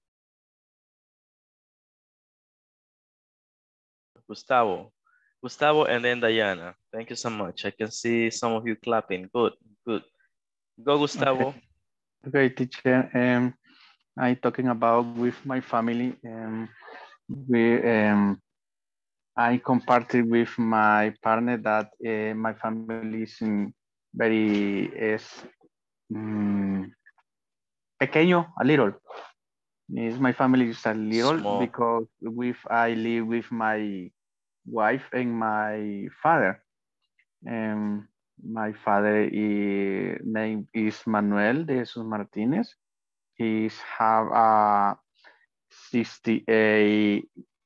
[SPEAKER 1] Gustavo. Gustavo and then Diana. Thank you so much. I can see some of you clapping. Good, good. Go, Gustavo.
[SPEAKER 7] Okay, okay teacher. Um, I talking about with my family. Um, we um, I comparted with my partner that uh, my family is in very is um, pequeño, a little. Is my family is a little
[SPEAKER 1] Small.
[SPEAKER 7] because with I live with my wife and my father. Um, my father is, name is Manuel de Jesus Martinez. He's have a sixty-eight,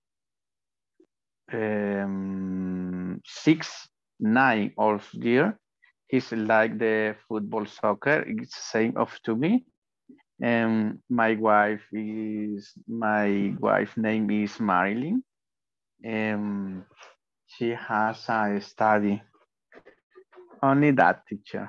[SPEAKER 7] um, six, nine of year. He's like the football soccer. It's same of to me. And my wife is my wife name is Marilyn. And she has a study. Only that, teacher.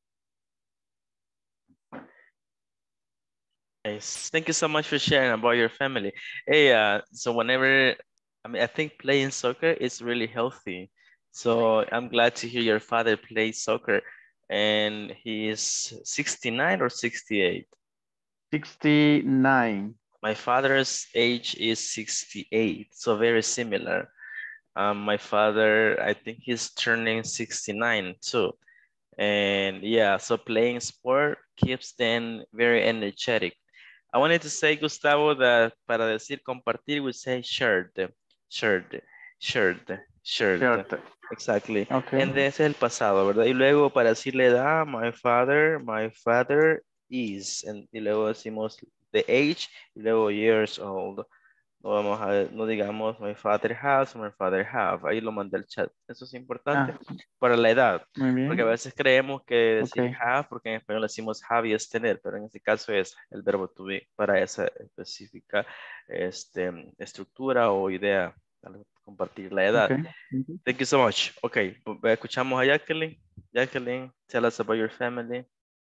[SPEAKER 1] Nice. Thank you so much for sharing about your family. Hey, uh, so whenever, I mean, I think playing soccer is really healthy. So I'm glad to hear your father play soccer and he is sixty-nine or sixty-eight.
[SPEAKER 7] sixty-nine.
[SPEAKER 1] My father's age is sixty-eight, so very similar. Um, my father, I think he's turning sixty-nine too. And yeah, so playing sport keeps them very energetic. I wanted to say, Gustavo, that para decir compartir, we say shared, shared, shared, shared.
[SPEAKER 7] Cierto.
[SPEAKER 1] Exactly.
[SPEAKER 7] Okay.
[SPEAKER 1] And ese es el pasado, ¿verdad? Y luego para decirle edad, my father, my father is. And, y luego decimos the age, y luego years old. No vamos a ver, no digamos my father has, my father have. Ahí lo mandé al chat. Eso es importante
[SPEAKER 7] Ah,
[SPEAKER 1] para la edad.
[SPEAKER 7] muy bien.
[SPEAKER 1] Porque a veces creemos que decir
[SPEAKER 7] Ok.
[SPEAKER 1] have, porque en español decimos have y es tener, pero en este caso es el verbo to be para esa específica este, estructura o idea al compartir la edad.
[SPEAKER 7] Okay. Mhm.
[SPEAKER 1] Thank you so much. Ok, pues, escuchamos a Jacqueline. Jacqueline, tell us about your family.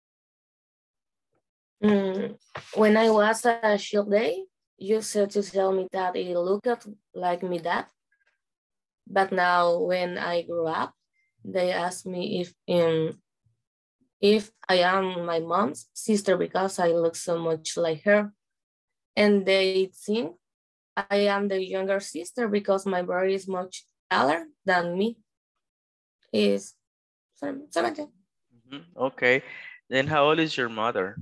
[SPEAKER 3] Mm, when I was a child day, you said to tell me that it looked like me dad. But now when I grew up, they asked me if um, if I am my mom's sister because I look so much like her. And they think I am the younger sister because my brother is much taller than me. Is seventeen.
[SPEAKER 1] Mhm, okay, then how old is your mother?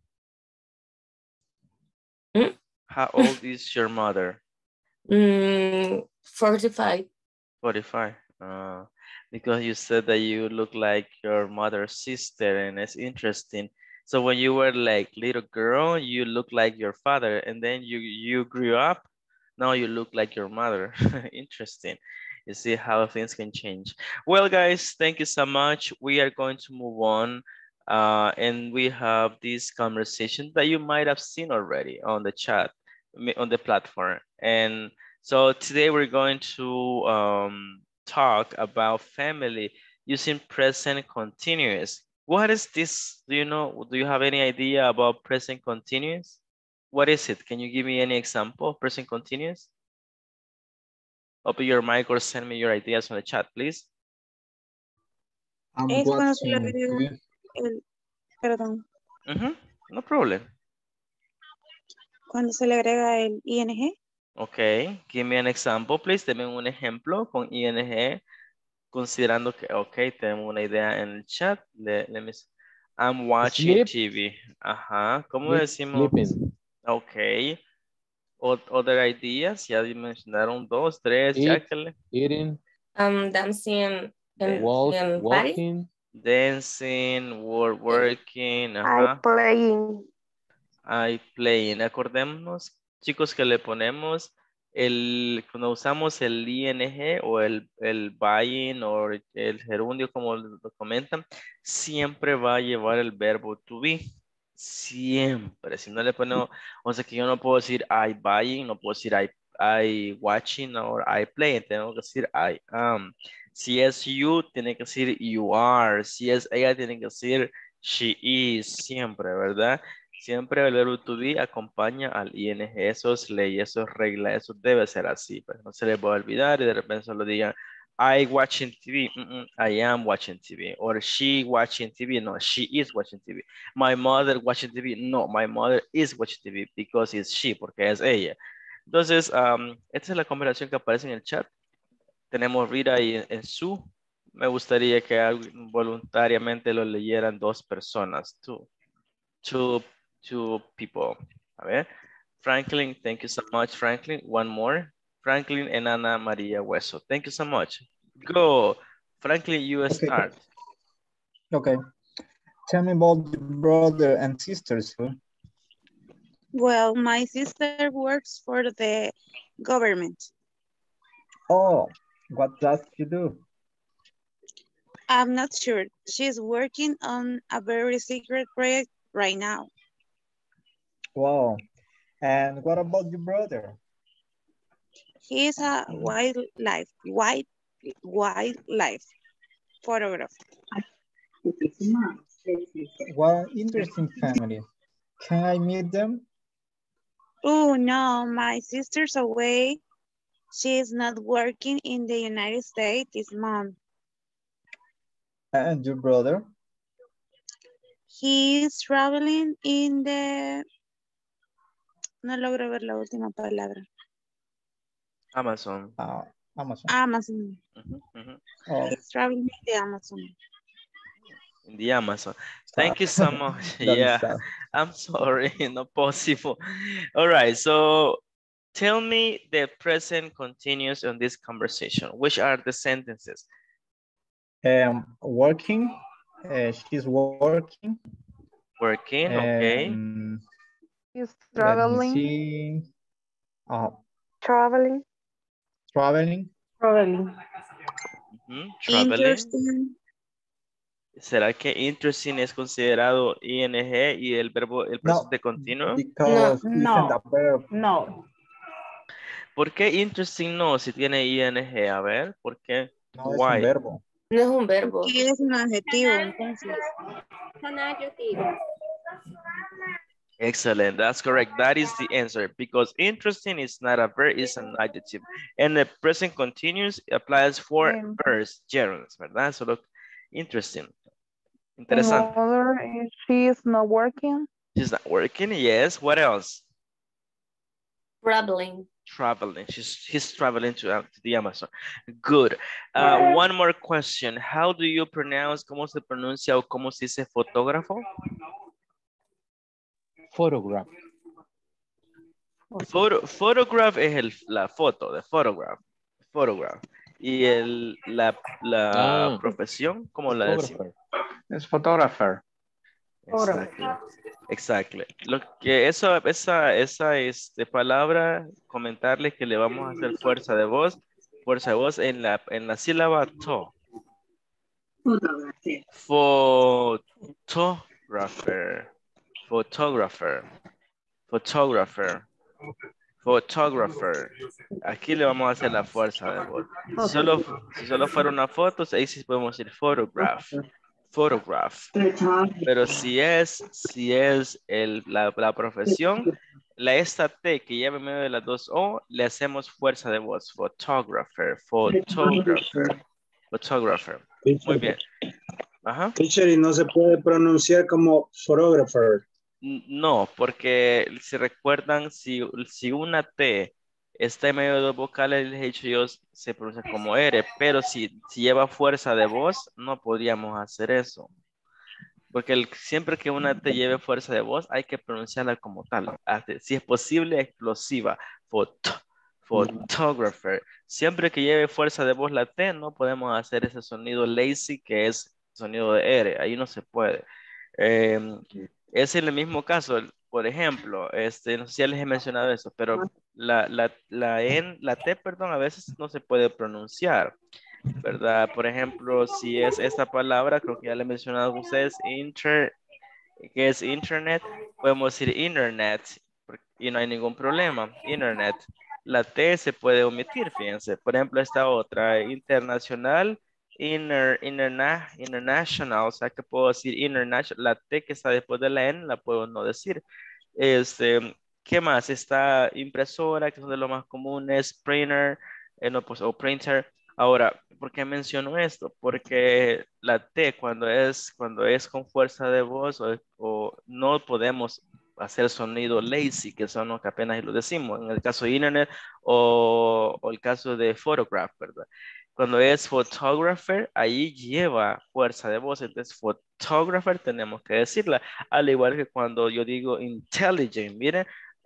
[SPEAKER 3] Mm?
[SPEAKER 1] How old is your mother?
[SPEAKER 3] Mm, forty-five.
[SPEAKER 1] forty-five. Uh, because you said that you look like your mother's sister, and it's interesting. So when you were like little girl, you look like your father, and then you you grew up, now you look like your mother. Interesting. You see how things can change. Well, guys, thank you so much. We are going to move on. Uh, and we have this conversation that you might have seen already on the chat, on the platform. And so today we're going to um, talk about family using present continuous. What is this? Do you know, do you have any idea about present continuous? What is it? Can you give me any example of present continuous? Open your mic or send me your ideas on the chat, please.
[SPEAKER 5] I'm
[SPEAKER 10] Es cuando se le
[SPEAKER 5] watching
[SPEAKER 10] agrega
[SPEAKER 5] T V.
[SPEAKER 10] el, perdón,
[SPEAKER 1] Mm-hmm. No problem.
[SPEAKER 10] cuando se le agrega el ing.
[SPEAKER 1] Okay, give me an example, please. Deme un ejemplo con ing, considerando que, ok, tenemos una idea en el chat. Let, let me see. I'm watching
[SPEAKER 4] Sleep.
[SPEAKER 1] T V. Ajá, ¿cómo
[SPEAKER 4] Sleep,
[SPEAKER 1] decimos?
[SPEAKER 4] sleeping.
[SPEAKER 1] Ok. O- other ideas, ya mencionaron dos, tres,
[SPEAKER 4] Eat,
[SPEAKER 1] Jacqueline.
[SPEAKER 4] eating,
[SPEAKER 3] Um, dancing in,
[SPEAKER 4] walk,
[SPEAKER 3] in Paris.
[SPEAKER 4] walking.
[SPEAKER 1] Dancing, work, working,
[SPEAKER 10] I
[SPEAKER 1] ajá.
[SPEAKER 10] playing.
[SPEAKER 1] I playing. Acordémonos, chicos, que le ponemos el, cuando usamos el ing o el, el buying o el gerundio, como lo comentan, siempre va a llevar el verbo to be. Siempre. Si no le ponemos, o sea que yo no puedo decir I buying, no puedo decir I, I watching o I playing, tengo que decir I am. Si es you, tiene que decir you are. Si es ella, tiene que decir she is, siempre, ¿verdad? Siempre el verbo to be acompaña al ing. Eso es ley, eso es regla, eso debe ser así. Pues no se les va a olvidar y de repente solo digan I watching T V. Mm-mm, I am watching T V. Or she watching T V. No, she is watching T V. My mother watching T V. No, my mother is watching T V because it's she, porque es ella. Entonces, um, esta es la conversación que aparece en el chat. Tenemos Rita y en, en su. Me gustaría que voluntariamente lo leyeran dos personas. Two. Two, two people. A ver. Franklin, thank you so much, Franklin. One more. Franklin and Ana Maria Hueso. Thank you so much. Go. Franklin, you
[SPEAKER 5] Okay.
[SPEAKER 1] start.
[SPEAKER 5] Okay. Tell me about your brother and sisters. Huh?
[SPEAKER 10] Well, my sister works for the government.
[SPEAKER 5] Oh, what does she do?
[SPEAKER 10] I'm not sure. She's working on a very secret project right now.
[SPEAKER 5] Wow. And what about your brother?
[SPEAKER 10] He is a wildlife, wild, wildlife photographer.
[SPEAKER 5] What an interesting family. Can I meet them?
[SPEAKER 10] Oh no, my sister's away. She is not working in the United States this month.
[SPEAKER 5] And your brother?
[SPEAKER 10] He is traveling in the... No logro ver la última palabra.
[SPEAKER 1] Amazon.
[SPEAKER 5] Uh, Amazon.
[SPEAKER 10] Amazon.
[SPEAKER 1] Uh-huh, uh-huh.
[SPEAKER 5] Oh.
[SPEAKER 10] He's traveling in the Amazon.
[SPEAKER 1] in the Amazon. Thank you so much.
[SPEAKER 5] Don't
[SPEAKER 1] Yeah,
[SPEAKER 5] stop.
[SPEAKER 1] I'm sorry, not possible. All right, so tell me the present continuous on this conversation. Which are the sentences?
[SPEAKER 5] Um, working. Uh, she's working.
[SPEAKER 1] Working, okay.
[SPEAKER 5] Um,
[SPEAKER 6] He's
[SPEAKER 5] let me
[SPEAKER 6] traveling.
[SPEAKER 5] see. Uh,
[SPEAKER 10] Traveling.
[SPEAKER 5] traveling.
[SPEAKER 9] Traveling.
[SPEAKER 1] Ujú, traveling.
[SPEAKER 10] Interesting.
[SPEAKER 1] ¿Será que interesting es considerado I N G y el verbo, el
[SPEAKER 5] No,
[SPEAKER 1] presente continuo?
[SPEAKER 5] because isn't
[SPEAKER 9] No.
[SPEAKER 5] a verb.
[SPEAKER 9] No.
[SPEAKER 1] ¿Por qué interesting no si tiene I N G? A ver, ¿por qué?
[SPEAKER 5] No es un
[SPEAKER 1] Why?
[SPEAKER 5] verbo.
[SPEAKER 3] No es un verbo.
[SPEAKER 10] Aquí es un adjetivo, entonces.
[SPEAKER 11] Son adjetivos.
[SPEAKER 1] Excellent, that's correct. That is the answer because interesting is not a verb, it's an adjective. And the present continuous applies for
[SPEAKER 6] Um,
[SPEAKER 1] verbs, gerunds, ¿verdad? Solo interesting.
[SPEAKER 6] In
[SPEAKER 1] Interesante.
[SPEAKER 6] order, eh, she is not working.
[SPEAKER 1] She's not working, yes. What else?
[SPEAKER 3] Traveling.
[SPEAKER 1] Traveling. She's he's traveling to, uh, to the Amazon. Good. Uh, one more question. How do you pronounce, cómo se pronuncia o cómo se dice fotógrafo?
[SPEAKER 4] Photograph.
[SPEAKER 1] Photo, photograph es el, la foto, de photograph. Photograph. Y el, la, la
[SPEAKER 4] Ah,
[SPEAKER 1] profesión, ¿cómo la decimos?
[SPEAKER 4] photographer.
[SPEAKER 7] Es photographer.
[SPEAKER 1] Exactly. Exactly. Lo que eso, esa, esa este, palabra, comentarles que le vamos a hacer fuerza de voz, fuerza de voz en la, en la sílaba to. Photographer. Photographer. Photographer. Photographer. Aquí le vamos a hacer la fuerza de voz. Si solo, si solo fuera una foto, ahí sí podemos decir photograph. Photograph. Pero si es, si es el, la, la profesión, la esta T que lleva en medio de las dos O, le hacemos fuerza de voz. Photographer, photographer, photographer. Muy bien. Ajá.
[SPEAKER 12] Teacher, y no se puede pronunciar como photographer.
[SPEAKER 1] No, porque si recuerdan, si, si una T está en medio de dos vocales, les he dicho yo, se pronuncia como R, pero si, si lleva fuerza de voz, no podríamos hacer eso. Porque el, siempre que una T lleve fuerza de voz, hay que pronunciarla como tal. Si es posible, explosiva. Foto, photographer. Siempre que lleve fuerza de voz la T, no podemos hacer ese sonido lazy que es sonido de R. Ahí no se puede. Eh, es en el mismo caso. Por ejemplo, este, no sé si ya les he mencionado eso, pero la, la, la, N, la T, perdón, a veces no se puede pronunciar. ¿Verdad? Por ejemplo, si es esta palabra, creo que ya le he mencionado a ustedes, inter, que es internet, podemos decir internet y no hay ningún problema, internet. La T se puede omitir, fíjense. Por ejemplo, esta otra, internacional, inter, interna, international, o sea que puedo decir international, la T que está después de la N la puedo no decir. Este, ¿qué más? Está impresora, que son de los más comunes, printer, eh, no, pues, o printer. Ahora, ¿por qué menciono esto? Porque la T cuando es, cuando es con fuerza de voz o, o no podemos hacer sonido lazy, que son los que apenas lo decimos, en el caso de internet o, o el caso de photograph, ¿verdad? Cuando es photographer, ahí lleva fuerza de voz, entonces photographer tenemos que decirla, al igual que cuando yo digo intelligent, miren,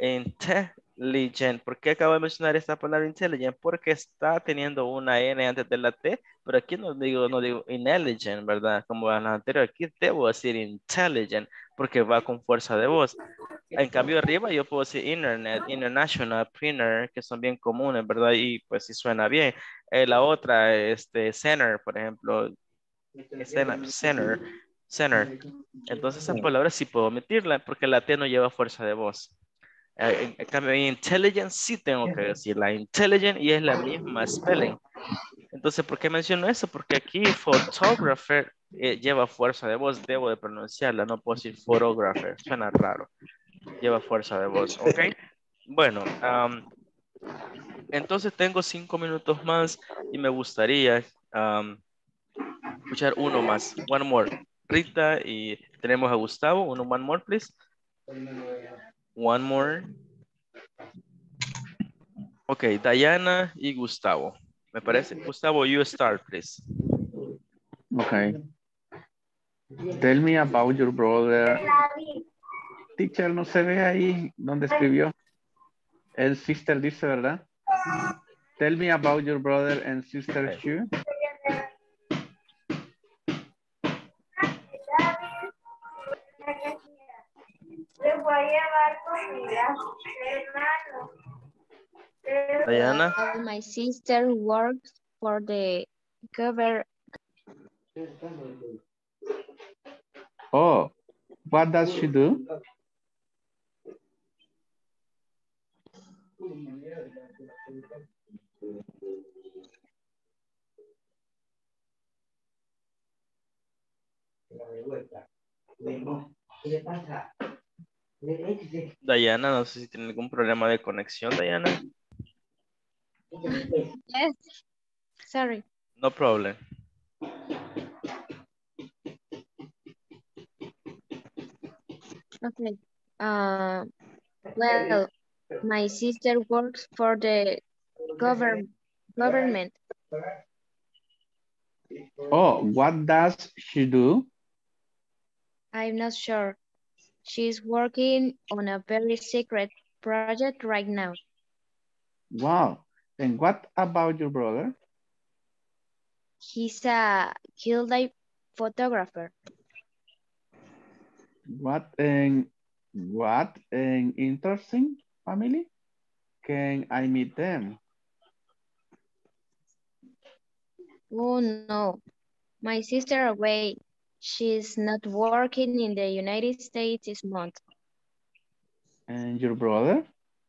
[SPEAKER 1] intelligent, ¿por qué acabo de mencionar esta palabra intelligent? Porque está teniendo una N antes de la T, pero aquí no digo, no digo intelligent, ¿verdad? Como en la anterior, aquí debo decir intelligent, porque va con fuerza de voz. En cambio arriba yo puedo decir internet, international, printer, que son bien comunes, ¿verdad? Y pues sí suena bien. Eh, la otra, este, center, por ejemplo, center, center, center. Entonces esa palabra sí puedo omitirla porque la T no lleva fuerza de voz. Eh, en cambio, intelligent sí tengo que decirla intelligent y es la misma spelling. Entonces, ¿por qué menciono eso? Porque aquí photographer eh, lleva fuerza de voz, debo de pronunciarla, no puedo decir photographer, suena raro. Lleva fuerza de voz, ¿ok? Bueno, um, entonces tengo cinco minutos más y me gustaría um, escuchar uno más. One more. Rita y tenemos a Gustavo. Uno, one more, please. One more. Ok, Diana y Gustavo. Me parece. Gustavo, you start, please.
[SPEAKER 7] Okay. Tell me about your brother. Teacher, no se ve ahí donde escribió. El sister dice, ¿verdad? Tell me about your brother and sister too.
[SPEAKER 1] Diana.
[SPEAKER 11] Well, my sister works for the government.
[SPEAKER 7] Oh, what does she do?
[SPEAKER 1] Diana, no sé si tiene algún problema de conexión, Diana.
[SPEAKER 11] Yes, sorry.
[SPEAKER 1] No problem.
[SPEAKER 11] Okay. Uh, well, my sister works for the govern government.
[SPEAKER 7] Oh, what does she do?
[SPEAKER 11] I'm not sure. She's working on a very secret project right now.
[SPEAKER 7] Wow. And what about your brother?
[SPEAKER 11] He's a wildlife photographer.
[SPEAKER 7] What an what an interesting family. Can I meet them?
[SPEAKER 11] Oh no, my sister away. She's not working in the United States this month.
[SPEAKER 7] And your brother?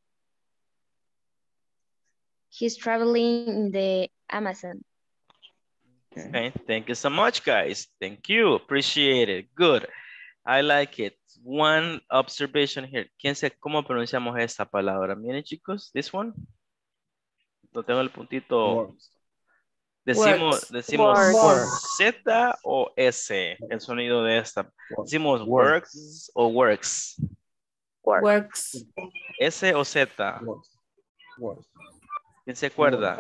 [SPEAKER 11] He's traveling in the Amazon.
[SPEAKER 7] Okay.
[SPEAKER 1] Okay, thank you so much, guys. Thank you, appreciate it. Good, I like it. One observation here. ¿Quién sé cómo pronunciamos esta palabra? Miren, chicos, this one. No tengo el puntito.
[SPEAKER 12] Works.
[SPEAKER 1] Decimos,
[SPEAKER 3] Works.
[SPEAKER 1] decimos
[SPEAKER 3] Works.
[SPEAKER 1] Z o S, el sonido de esta. Decimos works o works.
[SPEAKER 3] Works.
[SPEAKER 1] S o Z.
[SPEAKER 12] Works. Works.
[SPEAKER 1] ¿Quién se acuerda?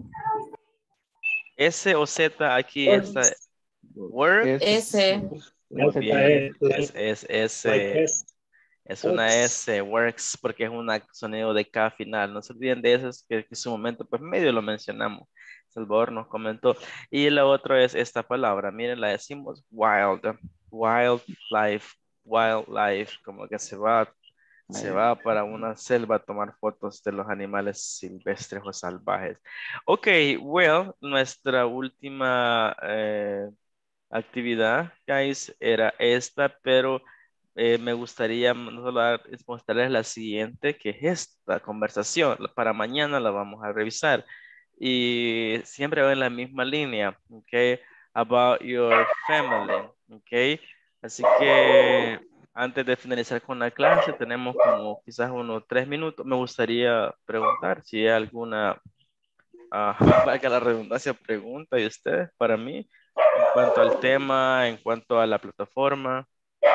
[SPEAKER 1] S o Z aquí está. Work.
[SPEAKER 3] S.
[SPEAKER 1] Muy bien. Es, es, es,
[SPEAKER 12] Like
[SPEAKER 1] eh,
[SPEAKER 12] S.
[SPEAKER 1] es una S, works, porque es un sonido de K final. No se olviden de eso, es que, que en su momento, pues medio lo mencionamos. Salvador nos comentó. Y la otra es esta palabra. Miren, la decimos wild. Wildlife. Wildlife. Como que se va, se va para una selva a tomar fotos de los animales silvestres o salvajes. Ok, well, nuestra última eh, actividad, guys, era esta, pero eh, me gustaría no solo dar- es mostrarles la siguiente, que es esta conversación. Para mañana la vamos a revisar. Y siempre va en la misma línea, ok, about your family, ok. Así que antes de finalizar con la clase, tenemos como quizás unos tres minutos. Me gustaría preguntar si hay alguna, ah, valga la redundancia, pregunta de ustedes para mí en cuanto al tema, en cuanto a la plataforma.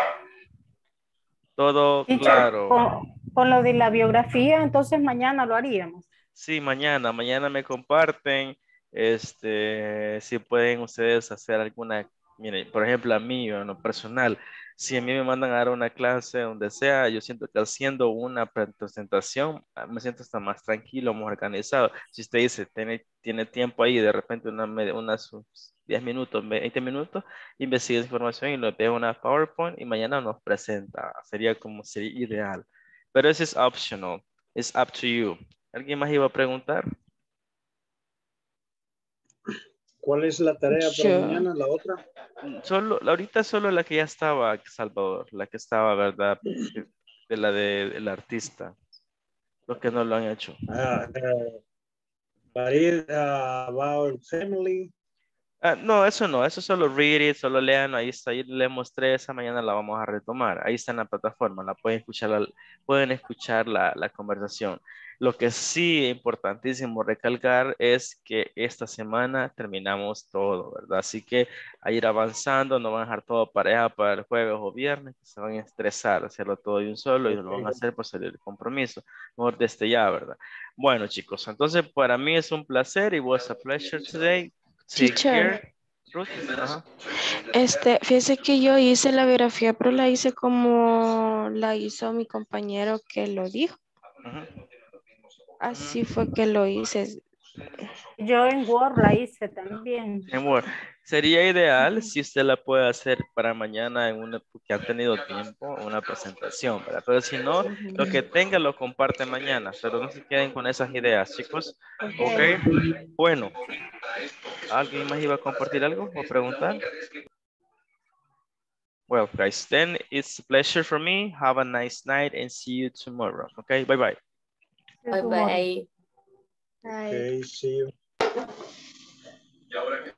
[SPEAKER 1] Todo
[SPEAKER 9] Teacher,
[SPEAKER 1] claro.
[SPEAKER 9] con, con lo de la biografía, entonces mañana lo haríamos.
[SPEAKER 1] Sí, mañana, mañana me comparten, este, si pueden ustedes hacer alguna, miren, por ejemplo, a mí, o en lo personal, si a mí me mandan a dar una clase donde sea, yo siento que haciendo una presentación, ah, me siento hasta más tranquilo, más organizado. Si usted dice, tiene, tiene tiempo ahí, de repente una, media- unas diez minutos, veinte minutos, investiga esa información y lo pega en una PowerPoint y mañana nos presenta. Sería como, sería ideal. Pero eso es optional. It's up to you. ¿Alguien más iba a preguntar?
[SPEAKER 12] ¿Cuál es la tarea para
[SPEAKER 3] Yo.
[SPEAKER 12] mañana? ¿La otra?
[SPEAKER 1] Solo, ahorita solo la que ya estaba, Salvador, la que estaba, ¿verdad? De, de la de- del artista. Los que no lo han hecho.
[SPEAKER 12] Ah, eh, para ir uh, about family.
[SPEAKER 1] Ah, no, eso no, eso solo read it, solo lean, ahí está, ahí le mostré esa, mañana la vamos a retomar, ahí está en la plataforma, la pueden escuchar, la, pueden escuchar la, la conversación. Lo que sí es importantísimo recalcar es que esta semana terminamos todo, ¿verdad? Así que a ir avanzando, no van a dejar todo pareja para el jueves o viernes, que se van a estresar, hacerlo todo de un solo y lo van a hacer por salir del compromiso, mejor desde ya, ¿verdad? Bueno, chicos, entonces para mí es un placer, it was a pleasure today. Take
[SPEAKER 3] Teacher.
[SPEAKER 1] care. Ruth, ajá.
[SPEAKER 13] Este, fíjese que yo hice la biografía, pero la hice como la hizo mi compañero que lo dijo.
[SPEAKER 1] Ajá.
[SPEAKER 13] Así fue que lo hice.
[SPEAKER 9] Yo en Word la hice también.
[SPEAKER 1] En Word. Sería ideal si usted la puede hacer para mañana en una, porque han tenido tiempo, una presentación, ¿verdad? Pero si no, lo que tenga lo comparte mañana, pero no se queden con esas ideas, chicos. Ok. Okay. Bueno. ¿Alguien más iba a compartir algo o preguntar? Well, guys, then it's a pleasure for me. Have a nice night and see you tomorrow. Okay, bye-bye.
[SPEAKER 3] Bye-bye.
[SPEAKER 12] Okay, see you.